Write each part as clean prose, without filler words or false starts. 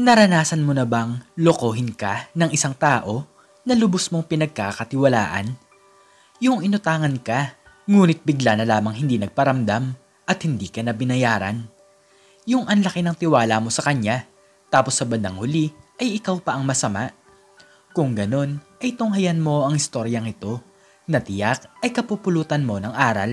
Naranasan mo na bang lokohin ka ng isang tao na lubos mong pinagkakatiwalaan? Yung inutangan ka, ngunit bigla na lamang hindi nagparamdam at hindi ka na binayaran. Yung ang laki ng tiwala mo sa kanya, tapos sa bandang huli ay ikaw pa ang masama. Kung ganon, ay tunghayan mo ang istoryang ito na tiyak ay kapupulutan mo ng aral.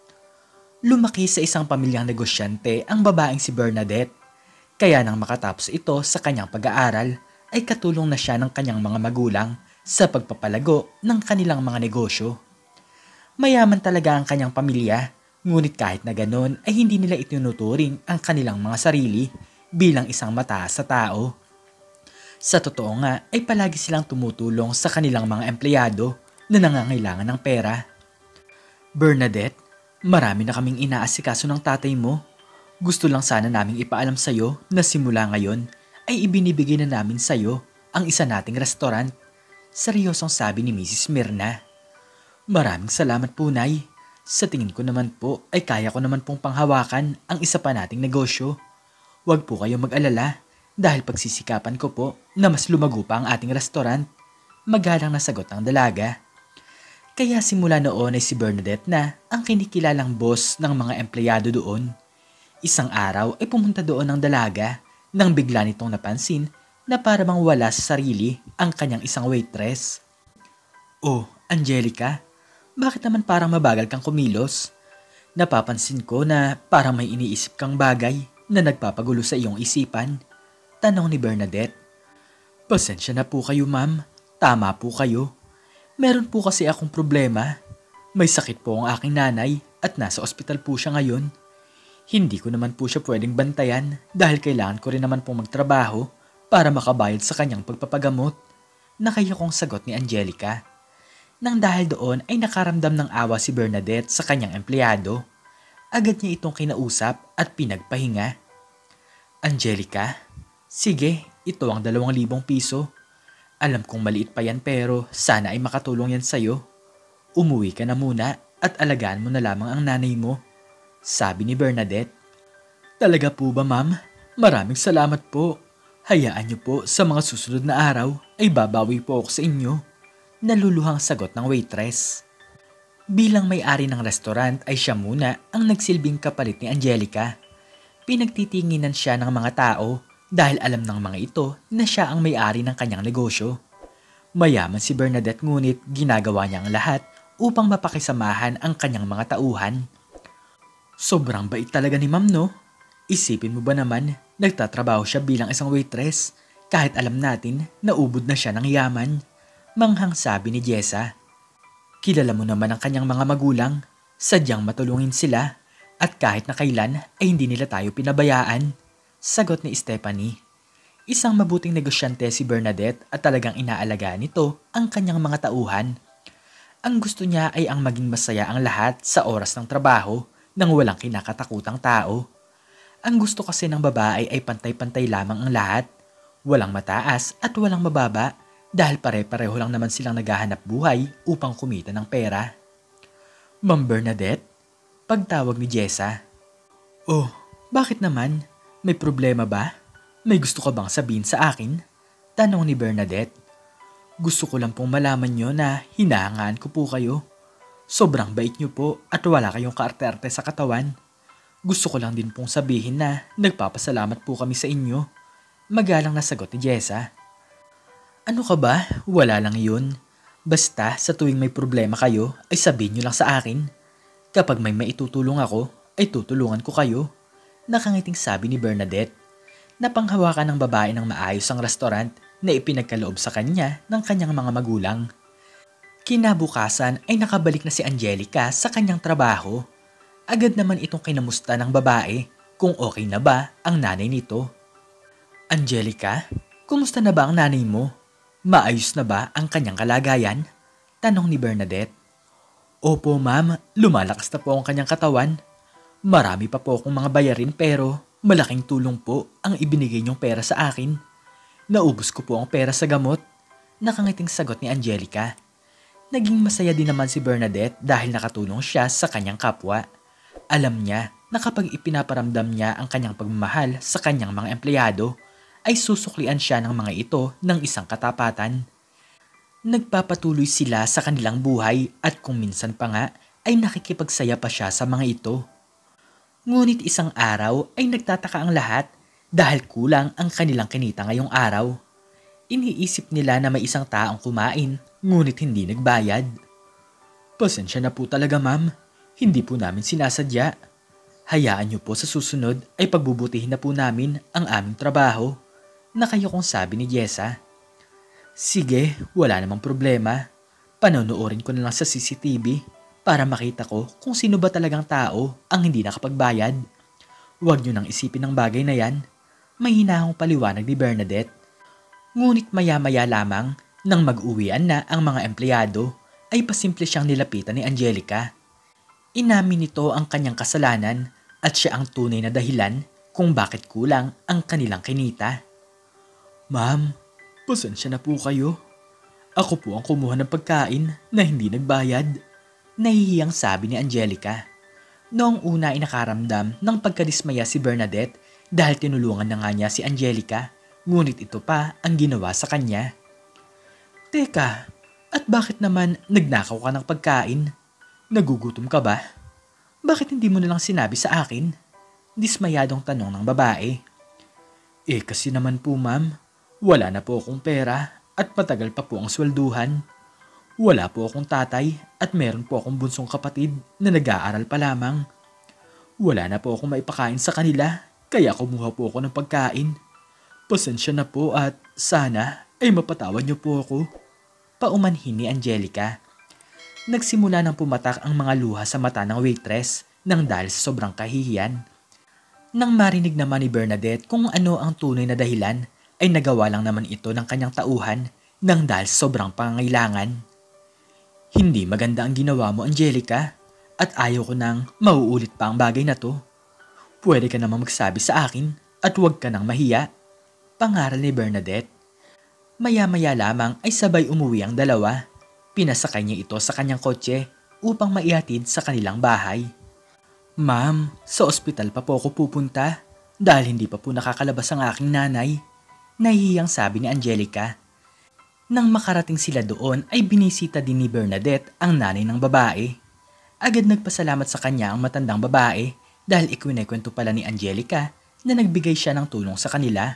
Lumaki sa isang pamilyang negosyante ang babaeng si Bernadette. Kaya nang makatapos ito sa kanyang pag-aaral, ay katulong na siya ng kanyang mga magulang sa pagpapalago ng kanilang mga negosyo. Mayaman talaga ang kanyang pamilya, ngunit kahit na ganon ay hindi nila itinuturing ang kanilang mga sarili bilang isang mataas sa tao. Sa totoo nga ay palagi silang tumutulong sa kanilang mga empleyado na nangangailangan ng pera. Bernadette, marami na kaming inaasikaso ng tatay mo. Gusto lang sana naming ipaalam sa'yo na simula ngayon ay ibinibigay na namin sa'yo ang isa nating restaurant. Seryosong sabi ni Mrs. Mirna. Maraming salamat po, Nay. Sa tingin ko naman po ay kaya ko naman pong panghawakan ang isa pa nating negosyo. Huwag po kayo mag-alala dahil pagsisikapan ko po na mas lumago pa ang ating restaurant. Magalang na sagot ng dalaga. Kaya simula noon ay si Bernadette na ang kinikilalang boss ng mga empleyado doon. Isang araw ay pumunta doon ang dalaga nang bigla nitong napansin na para bang wala sa sarili ang kanyang isang waitress. Oh, Angelica, bakit naman parang mabagal kang kumilos? Napapansin ko na parang may iniisip kang bagay na nagpapagulo sa iyong isipan. Tanong ni Bernadette. Pasensya na po kayo, ma'am. Tama po kayo. Meron po kasi akong problema. May sakit po ang aking nanay at nasa ospital po siya ngayon. Hindi ko naman po siya pwedeng bantayan dahil kailangan ko rin naman pong magtrabaho para makabayad sa kanyang pagpapagamot. Nakayakong sagot ni Angelica. Nang dahil doon ay nakaramdam ng awa si Bernadette sa kanyang empleyado. Agad niya itong kinausap at pinagpahinga. Angelica, sige, ito ang 2,000 piso. Alam kong maliit pa yan pero sana ay makatulong yan sa'yo. Umuwi ka na muna at alagaan mo na lamang ang nanay mo. Sabi ni Bernadette. Talaga po ba, ma'am? Maraming salamat po. Hayaan niyo po sa mga susunod na araw ay babawi po ako sa inyo. Naluluhang sagot ng waitress. Bilang may-ari ng restaurant ay siya muna ang nagsilbing kapalit ni Angelica. Pinagtitinginan siya ng mga tao dahil alam ng mga ito na siya ang may-ari ng kanyang negosyo. Mayaman si Bernadette ngunit ginagawa niya ang lahat upang mapakisamahan ang kanyang mga tauhan. Sobrang bait talaga ni ma'am, no? Isipin mo ba naman, nagtatrabaho siya bilang isang waitress kahit alam natin na ubod na siya ng yaman? Manghang sabi ni Jessa. Kilala mo naman ang kanyang mga magulang, sadyang matulungin sila at kahit na kailan ay hindi nila tayo pinabayaan. Sagot ni Stephanie. Isang mabuting negosyante si Bernadette at talagang inaalagaan nito ang kanyang mga tauhan. Ang gusto niya ay ang maging masaya ang lahat sa oras ng trabaho nang walang kinakatakutang tao. Ang gusto kasi ng babae ay pantay-pantay lamang ang lahat. Walang mataas at walang mababa dahil pare-pareho lang naman silang naghahanap buhay upang kumita ng pera. Ma'am Bernadette? Pagtawag ni Jessa. Oh, bakit naman? May problema ba? May gusto ka bang sabihin sa akin? Tanong ni Bernadette. Gusto ko lang pong malaman nyo na hinahangaan ko po kayo. Sobrang bait nyo po at wala kayong kaarte-arte sa katawan. Gusto ko lang din pong sabihin na nagpapasalamat po kami sa inyo. Magalang na sagot ni Jessa. Ano ka ba? Wala lang yun. Basta sa tuwing may problema kayo ay sabihin nyo lang sa akin. Kapag may maitutulong ako ay tutulungan ko kayo. Nakangiting sabi ni Bernadette. Napanghawakan ng babae ng maayos ang restaurant na ipinagkaloob sa kanya ng kanyang mga magulang. Kinabukasan ay nakabalik na si Angelica sa kanyang trabaho. Agad naman itong kinamusta ng babae kung okay na ba ang nanay nito. Angelica, kumusta na ba ang nanay mo? Maayos na ba ang kanyang kalagayan? Tanong ni Bernadette. Opo ma'am, lumalakas na po ang kanyang katawan. Marami pa po akong mga bayarin pero malaking tulong po ang ibinigay niyong pera sa akin. Naubos ko po ang pera sa gamot. Nakangiting sagot ni Angelica. Naging masaya din naman si Bernadette dahil nakatulong siya sa kanyang kapwa. Alam niya na kapag ipinaparamdam niya ang kanyang pagmamahal sa kanyang mga empleyado, ay susuklian siya ng mga ito ng isang katapatan. Nagpapatuloy sila sa kanilang buhay at kung minsan pa nga ay nakikipagsaya pa siya sa mga ito. Ngunit isang araw ay nagtataka ang lahat dahil kulang ang kanilang kinita ngayong araw. Iniisip nila na may isang taong kumain ngunit hindi nagbayad. Pasensya na po talaga ma'am, hindi po namin sinasadya. Hayaan niyo po sa susunod ay pagbubutihin na po namin ang aming trabaho, na kayo kong sabi ni Jessa. Sige, wala namang problema. Panonoodin ko na lang sa CCTV para makita ko kung sino ba talagang tao ang hindi nakapagbayad. Huwag niyo nang isipin ang bagay na yan. May hinahong paliwanag ni Bernadette. Ngunit maya-maya lamang nang mag-uwian na ang mga empleyado ay pasimple siyang nilapitan ni Angelica. Inamin nito ang kanyang kasalanan at siya ang tunay na dahilan kung bakit kulang ang kanilang kinita. Ma'am, pasensya na po kayo. Ako po ang kumuha ng pagkain na hindi nagbayad. Nahihiyang sabi ni Angelica. Noong una ay nakaramdam ng pagkadismaya si Bernadette dahil tinulungan na nga niya si Angelica, ngunit ito pa ang ginawa sa kanya. Teka, at bakit naman nagnakaw ka ng pagkain? Nagugutom ka ba? Bakit hindi mo nalang sinabi sa akin? Dismayadong tanong ng babae. Kasi naman po ma'am, wala na po akong pera at matagal pa po ang swelduhan. Wala po akong tatay at meron po akong bunsong kapatid na nag-aaral pa lamang. Wala na po akong maipakain sa kanila kaya kumuha po ako ng pagkain. Pasensya na po at sana ay mapatawad niyo po ako. Paumanhin ni Angelica. Nagsimula nang pumatak ang mga luha sa mata ng waitress nang dahil sa sobrang kahihiyan. Nang marinig naman ni Bernadette kung ano ang tunay na dahilan, ay nagawa lang naman ito ng kanyang tauhan nang dahil sa sobrang pangangailangan. Hindi maganda ang ginawa mo, Angelica, at ayaw ko nang mauulit pa ang bagay na to. Pwede ka namang magsabi sa akin at huwag ka nang mahiya. Pangaral ni Bernadette. Maya-maya lamang ay sabay umuwi ang dalawa. Pinasakay niya ito sa kanyang kotse upang maihatid sa kanilang bahay. Ma'am, sa ospital pa po ako pupunta dahil hindi pa po nakakalabas ang aking nanay. Nahihiyang sabi ni Angelica. Nang makarating sila doon ay binisita din ni Bernadette ang nanay ng babae. Agad nagpasalamat sa kanya ang matandang babae dahil ikwinekwento pala ni Angelica na nagbigay siya ng tulong sa kanila.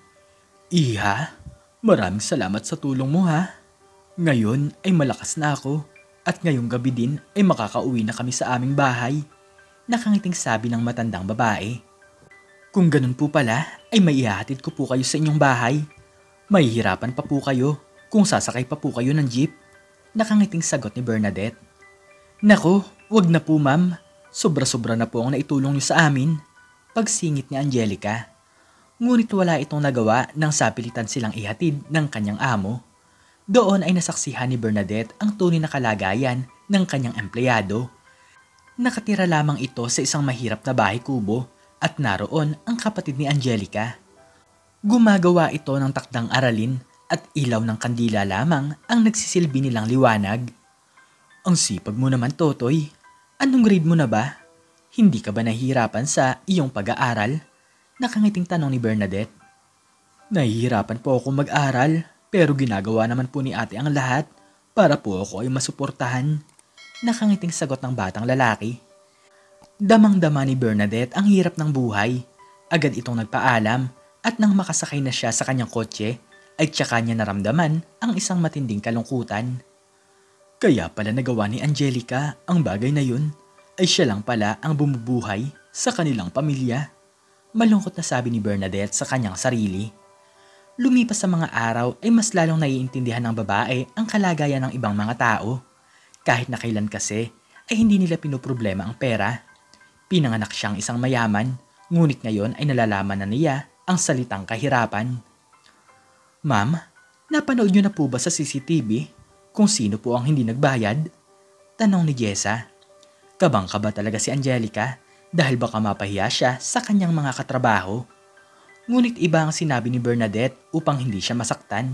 Iha, maraming salamat sa tulong mo ha. Ngayon ay malakas na ako at ngayong gabi din ay makakauwi na kami sa aming bahay. Nakangiting sabi ng matandang babae. Kung ganun po pala ay maihahatid ko po kayo sa inyong bahay. Mahihirapan pa po kayo kung sasakay pa po kayo ng jeep. Nakangiting sagot ni Bernadette. Nako, wag na po ma'am. Sobra-sobra na po ang naitulong niyo sa amin. Pagsingit ni Angelica. Ngunit wala itong nagawa nang sapilitan silang ihatid ng kanyang amo. Doon ay nasaksihan ni Bernadette ang tunay na kalagayan ng kanyang empleyado. Nakatira lamang ito sa isang mahirap na bahay kubo at naroon ang kapatid ni Angelica. Gumagawa ito ng takdang aralin at ilaw ng kandila lamang ang nagsisilbi nilang liwanag. Ang sipag mo naman, Totoy. Anong grade mo na ba? Hindi ka ba nahihirapan sa iyong pag-aaral? Nakangiting tanong ni Bernadette. Nahihirapan po ako mag-aral pero ginagawa naman po ni ate ang lahat para po ako ay masuportahan. Nakangiting sagot ng batang lalaki. Damang-dama ni Bernadette ang hirap ng buhay. Agad itong nagpaalam at nang makasakay na siya sa kanyang kotse ay tsaka niya naramdaman ang isang matinding kalungkutan. Kaya pala nagawa ni Angelica ang bagay na yun ay siya lang pala ang bumubuhay sa kanilang pamilya. Malungkot na sabi ni Bernadette sa kanyang sarili. Lumipas sa mga araw ay mas lalong naiintindihan ng babae ang kalagayan ng ibang mga tao. Kahit na kailan kasi ay hindi nila pinoproblema ang pera. Pinanganak siyang isang mayaman, ngunit ngayon ay nalalaman na niya ang salitang kahirapan. Ma'am, napanood niyo na po ba sa CCTV kung sino po ang hindi nagbayad? Tanong ni Jessa. Kabang-kaba talaga si Angelica dahil baka mapahiya siya sa kanyang mga katrabaho. Ngunit iba ang sinabi ni Bernadette upang hindi siya masaktan.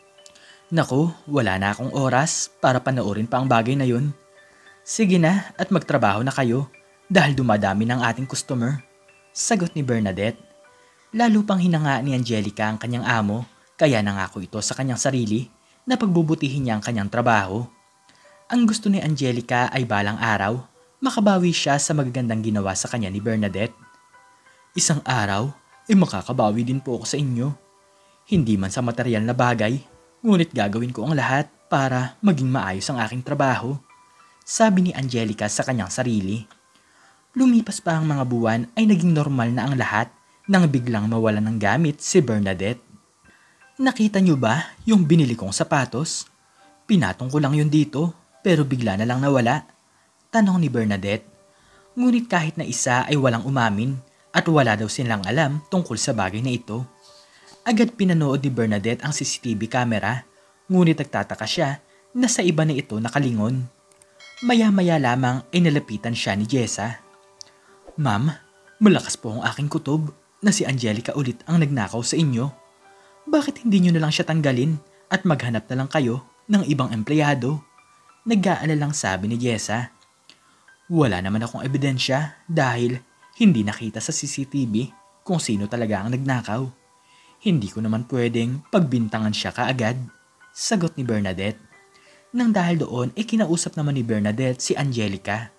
Naku, wala na akong oras para panoorin pa ang bagay na yun. Sige na at magtrabaho na kayo dahil dumadami ng ating customer. Sagot ni Bernadette. Lalo pang hinanga ni Angelica ang kanyang amo, kaya nangako ito sa kanyang sarili na pagbubutihin niya ang kanyang trabaho. Ang gusto ni Angelica ay balang araw, makabawi siya sa magagandang ginawa sa kanya ni Bernadette. Isang araw, makakabawi din po ako sa inyo. Hindi man sa material na bagay, ngunit gagawin ko ang lahat para maging maayos ang aking trabaho, sabi ni Angelica sa kanyang sarili. Lumipas pa ang mga buwan ay naging normal na ang lahat nang biglang mawalan ng gamit si Bernadette. Nakita niyo ba yung binili kong sapatos? Pinatong ko lang yun dito pero bigla na lang nawala. Tanong ni Bernadette. Ngunit kahit na isa ay walang umamin at wala daw silang alam tungkol sa bagay na ito. Agad pinanood ni Bernadette ang CCTV camera, ngunit nagtataka siya na sa iba na ito nakalingon. Maya-maya lamang ay nalapitan siya ni Jessa. Ma'am, malakas po ang aking kutob na si Angelica ulit ang nagnakaw sa inyo. Bakit hindi nyo na lang siya tanggalin at maghanap na lang kayo ng ibang empleyado? Nag-aalalang sabi ni Jessa. Wala naman akong ebidensya dahil hindi nakita sa CCTV kung sino talaga ang nagnakaw. Hindi ko naman pwedeng pagbintangan siya kaagad, sagot ni Bernadette. Nang dahil doon ay kinausap naman ni Bernadette si Angelica.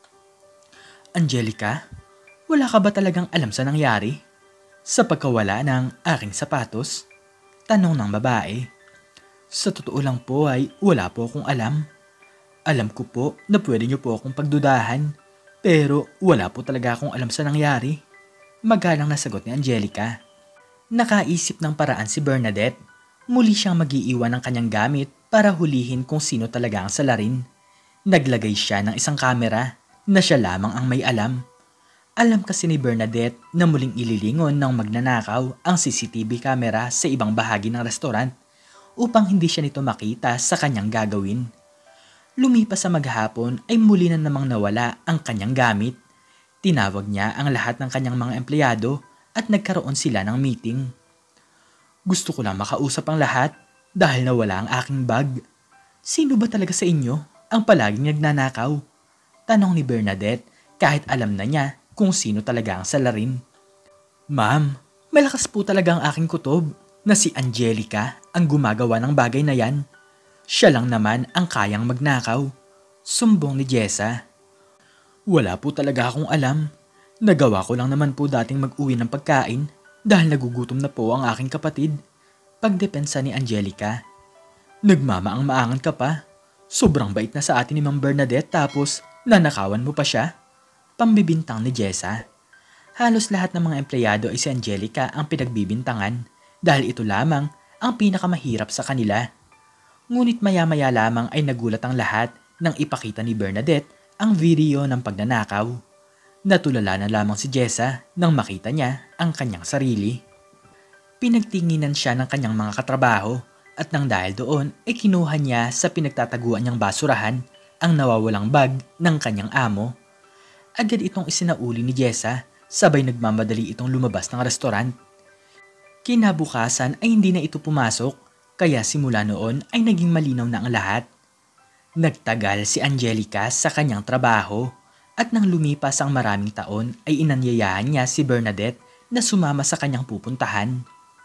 Angelica, wala ka ba talagang alam sa nangyari? Sa pagkawala ng aking sapatos? Tanong ng babae. Sa totoo lang po ay wala po akong alam. Alam ko po na pwede niyo po akong pagdudahan, pero wala po talaga akong alam sa nangyari. Magalang na sagot ni Angelica. Nakaisip ng paraan si Bernadette. Muli siyang mag-iiwan ng kanyang gamit para hulihin kung sino talaga ang salarin. Naglagay siya ng isang kamera na siya lamang ang may alam. Alam kasi ni Bernadette na muling ililingon ng magnanakaw ang CCTV camera sa ibang bahagi ng restaurant upang hindi siya nito makita sa kanyang gagawin. Lumipas sa maghapon ay muli na namang nawala ang kanyang gamit. Tinawag niya ang lahat ng kanyang mga empleyado at nagkaroon sila ng meeting. Gusto ko lang makausap ang lahat dahil nawala ang aking bag. Sino ba talaga sa inyo ang palaging nagnanakaw? Tanong ni Bernadette kahit alam na niya kung sino talaga ang salarin. Ma'am, malakas po talaga ang aking kutob na si Angelica ang gumagawa ng bagay na yan. Siya lang naman ang kayang magnakaw. Sumbong ni Jessa. Wala po talaga akong alam. Nagawa ko lang naman po dating mag-uwi ng pagkain dahil nagugutom na po ang aking kapatid. Pagdepensa ni Angelica. Nagmamaang-maangan ka pa. Sobrang bait na sa atin ni Ma'am Bernadette tapos nanakawan mo pa siya. Pambibintang ni Jessa. Halos lahat ng mga empleyado ay si Angelica ang pinagbibintangan dahil ito lamang ang pinakamahirap sa kanila. Ngunit maya-maya lamang ay nagulat ang lahat nang ipakita ni Bernadette ang video ng pagnanakaw. Natulala na lamang si Jessa nang makita niya ang kanyang sarili. Pinagtinginan siya ng kanyang mga katrabaho at nang dahil doon ay kinuha niya sa pinagtataguan niyang basurahan ang nawawalang bag ng kanyang amo. Agad itong isinauli ni Jessa, sabay nagmamadali itong lumabas ng restaurant. Kinabukasan ay hindi na ito pumasok, kaya simula noon ay naging malinaw na ang lahat. Nagtagal si Angelica sa kanyang trabaho at nang lumipas ang maraming taon ay inanyayahan niya si Bernadette na sumama sa kanyang pupuntahan.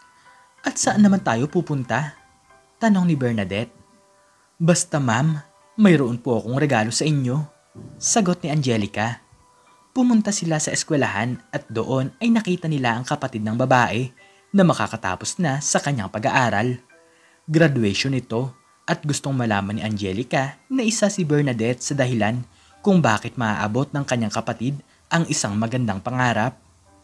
At saan naman tayo pupunta? Tanong ni Bernadette. Basta ma'am, mayroon po akong regalo sa inyo, sagot ni Angelica. Pumunta sila sa eskwelahan at doon ay nakita nila ang kapatid ng babae na makakatapos na sa kanyang pag-aaral. Graduation ito at gustong malaman ni Angelica na isa si Bernadette sa dahilan kung bakit maaabot ng kanyang kapatid ang isang magandang pangarap.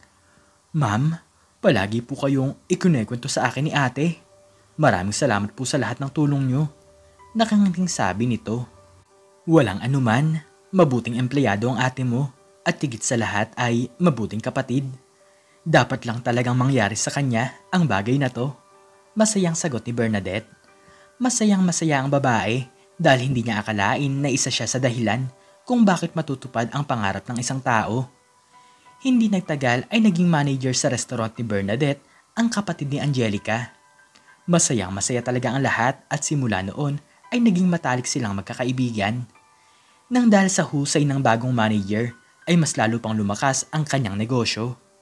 Ma'am, palagi po kayong ikunekwento sa akin ni ate. Maraming salamat po sa lahat ng tulong nyo. Nakangating sabi nito. Walang anuman, mabuting empleyado ang ate mo. At higit sa lahat ay mabuting kapatid. Dapat lang talagang mangyari sa kanya ang bagay na to. Masayang sagot ni Bernadette. Masayang-masaya ang babae dahil hindi niya akalain na isa siya sa dahilan kung bakit matutupad ang pangarap ng isang tao. Hindi nagtagal ay naging manager sa restaurant ni Bernadette ang kapatid ni Angelica. Masayang-masaya talaga ang lahat at simula noon ay naging matalik silang magkakaibigan. Nang dahil sa husay ng bagong manager, ay mas lalo pang lumakas ang kanyang negosyo.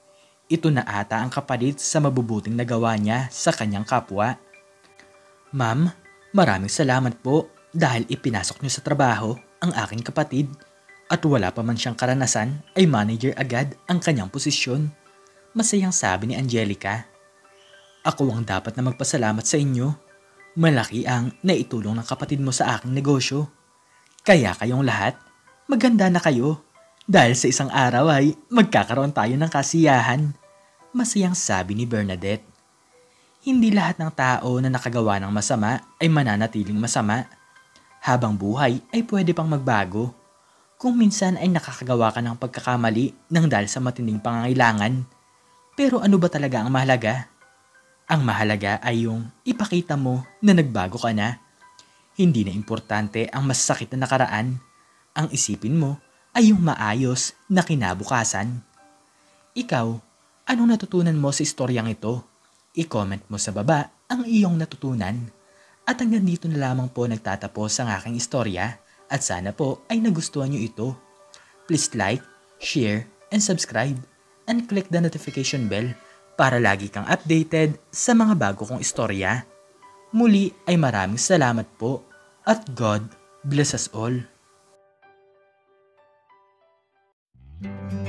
ito na ata ang kapalit sa mabubuting nagawa niya sa kanyang kapwa. Ma'am, maraming salamat po dahil ipinasok niyo sa trabaho ang aking kapatid at wala pa man siyang karanasan ay manager agad ang kanyang posisyon. Masayang sabi ni Angelica. Ako ang dapat na magpasalamat sa inyo. Malaki ang naitulong ng kapatid mo sa aking negosyo. Kaya kayong lahat, maganda na kayo. Dahil sa isang araw ay magkakaroon tayo ng kasiyahan. Masayang sabi ni Bernadette. Hindi lahat ng tao na nakagawa ng masama ay mananatiling masama. Habang buhay ay pwede pang magbago. Kung minsan ay nakakagawa ka ng pagkakamali nang dahil sa matinding pangangailangan. Pero ano ba talaga ang mahalaga? Ang mahalaga ay yung ipakita mo na nagbago ka na. Hindi na importante ang masakit na nakaraan. Ang isipin mo ay yung maayos na kinabukasan. Ikaw, anong natutunan mo sa istoryang ito? I-comment mo sa baba ang iyong natutunan. At hanggang dito na lamang po nagtatapos ang aking istorya at sana po ay nagustuhan nyo ito. Please like, share, and subscribe and click the notification bell para lagi kang updated sa mga bago kong istorya. Muli ay maraming salamat po at God bless us all.